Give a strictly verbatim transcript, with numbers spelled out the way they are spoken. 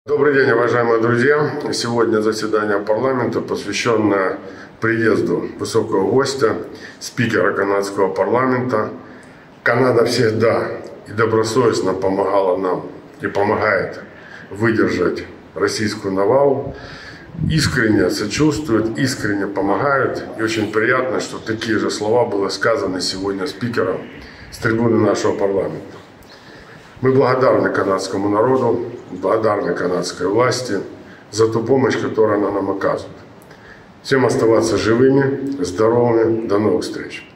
Добрый день, уважаемые друзья! Сегодня заседание парламента, посвященное приезду высокого гостя, спикера канадского парламента. Канада всегда и добросовестно помогала нам и помогает выдержать российскую навалу. Искренне сочувствуют, искренне помогают. И очень приятно, что такие же слова были сказаны сегодня спикером с трибуны нашего парламента. Мы благодарны канадскому народу, благодарны канадской власти за ту помощь, которую она нам оказывает. Всем оставаться живыми, здоровыми. До новых встреч!